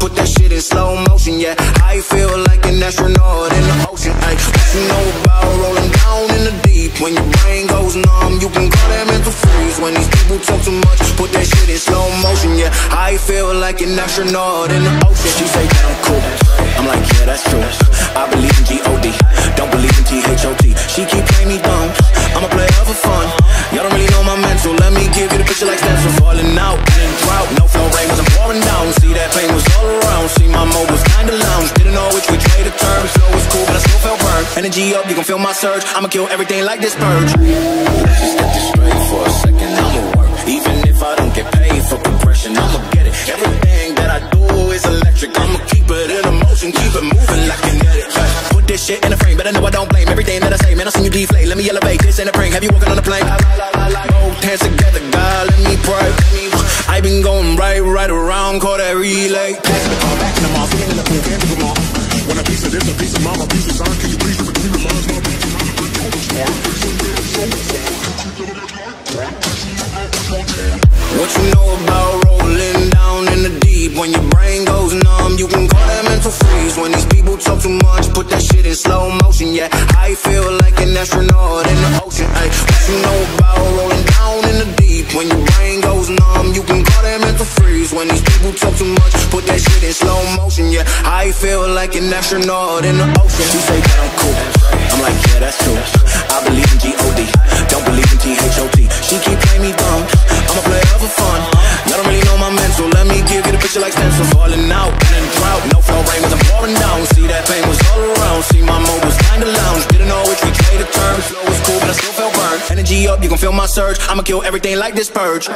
put that shit in slow motion, yeah. I feel like an astronaut in the ocean, ay. What you know about rolling down in the deep? When your brain goes numb, you can call that mental freeze. When these people talk too much, put that shit in slow motion, yeah. I feel like an astronaut in the ocean. She say that I'm cool, I'm like, yeah, that's true. I believe in G-O-D, don't believe in T-H-O-T. She keep playing me dumb, I'm a player for fun. Y'all don't really know my mental, let me give you the picture like stems from falling out in drought. No flow rain was I'm pouring down, see that pain was all around. See my mode was kinda lounge, didn't know which way to turn. Flow was cool, but I still felt burned. Energy up, you can feel my surge, I'ma kill everything like this purge. Let's just get this straight for a second, I'ma work. Even if I don't get paid for progression, I'ma get it. Everything that I do is electric, I'ma keep it in motion, keep it moving like kinetic. Put this shit in a frame, but I know I don't blame everything that I say. Man, I seen you deflate, let me elevate this in a prank. Have you walking on a plane? Both hands together, God, let me pray. I been going right around, call that relay. Back in the mall, sitting in the pool, can't come on. When a piece of this, a piece of mama, a piece of sign, can you please do between the lines, my piece What you know about rolling down in the deep? When your brain goes numb, you can call that mental freeze. When these people talk too much, put that shit in slow motion, yeah. I feel like an astronaut in the ocean, ay. What you know about rolling down in the deep? When your brain goes numb, you can call that mental freeze. When these people talk too much, put that shit in slow motion, yeah. I feel like an astronaut in the ocean. She say that I'm cool, I'm like, yeah, that's true. I believe in G-O-D, don't believe in T-H-O-T. She keep playing me dumb, I'm a player for fun. Y'all don't really know my mental, let me give you the picture like stems from falling out in drought. No flow rain was I'm pouring down, see that pain was all around. See my mode was kinda lounge, didn't know which way to turn. Flow was cool, but I still felt burned. Energy up, you can feel my surge, I'ma kill everything like this purge.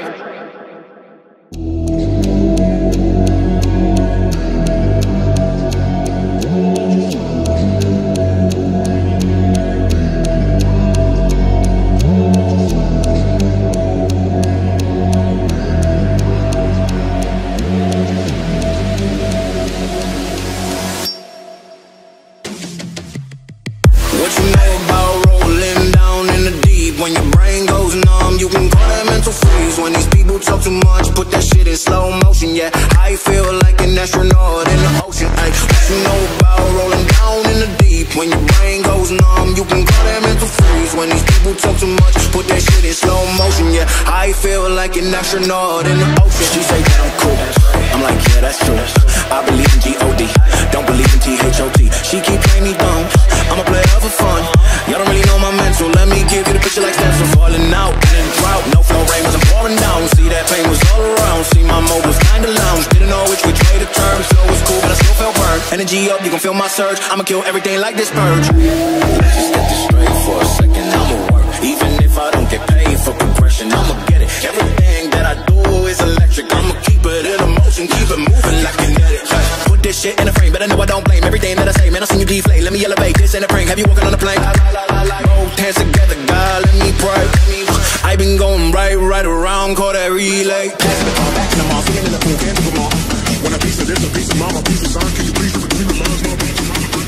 What you know about rolling down in the deep? When your brain goes numb, you can call that mental freeze. When these people talk too much, put that shit in slow motion, yeah. I feel like an astronaut in the ocean, ay. What you know about rolling down in the deep? When your brain goes numb, you can call that mental freeze. When these people talk too much, put that shit in slow motion, yeah. I feel like an astronaut in the ocean. She say that I'm cool, I'm like, yeah, that's true. I believe in G-O-D, don't believe in T-H-O-T. She keep playing me dumb, I'm a player for fun. Y'all don't really know my mental, let me give you the picture like stems from falling out in drought. No flow rain was I'm pouring down, see that pain was all around. See my mode was kinda lounge, didn't know which way to turn. Flow was cool, but I still felt burned. Energy up, you can feel my surge, I'ma kill everything like this purge. Let's just get this straight for a second, I'ma work. Even if I don't get paid for progression, I'ma get it. Everything that I do is electric, I'ma keep it in motion, keep it moving like kinetic. Put this shit in a frame, but I know I don't blame everything that I say. Man, I seen you deflate, let me elevate this in a prank. Have you walking on a plane? Both hands together, God, let me pray. I been going right around, call that relay. back in the mall, sitting in the pool, can't come on. When a piece of this, a piece of mama, a piece of sign, can you please do between the lines, my piece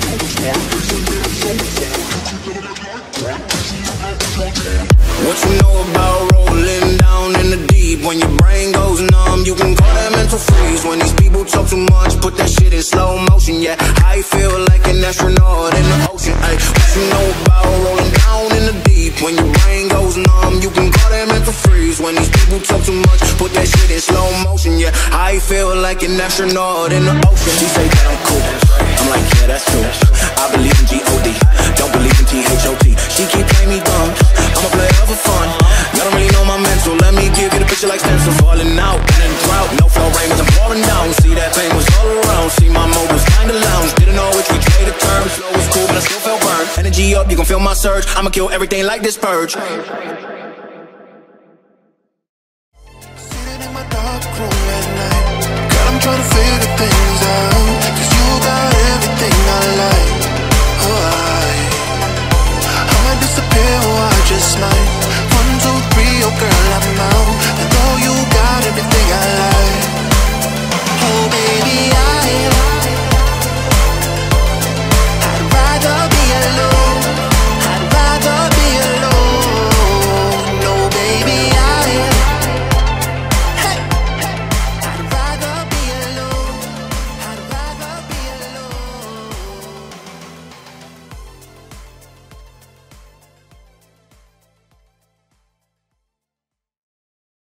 What you know about rolling down in the deep? When your brain goes numb, you can call that mental freeze. When these people talk too much, put that shit in slow motion, yeah. I feel like an astronaut in the ocean, ay. What you know about rolling down in the deep? When your brain goes numb, you can call that mental freeze. When these people talk too much, put that shit in slow motion, yeah. I feel like an astronaut in the ocean. She say that I'm cool, I'm like, yeah, that's true. I believe in G-O-D, don't believe in T-H-O-T. She keep playing me dumb, I'm a player for fun. Y'all don't really know my mental, let me give you the picture like stems from falling out in drought. No flow rain was I'm pouring down, see that pain was all around. See my mode was kinda lounge, didn't know which way to turn. Flow was cool, but I still felt burned. Energy up, you can feel my surge, I'ma kill everything like this purge. Sitting in my dark room at night, girl, I'm trying to figure